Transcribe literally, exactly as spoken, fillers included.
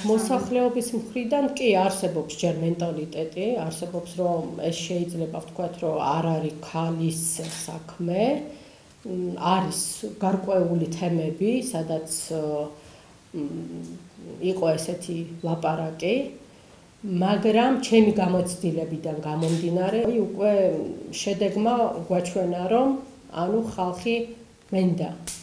მოსახლეობის მხრიდან კი არსებობს ჯერ მენტალიტეტი, არსებობს რომ ეს შეიძლება ვთქვათ, რომ არ არის ქალის საქმე, არის გარკვეული თემები, სადაც იყო ესეთი ლაპარაკი, მაგრამ ჩემი გამოცდილებიდან გამომდინარე, უკვე შედეგმა გვაჩვენა, რომ ანუ ხალხი მენდა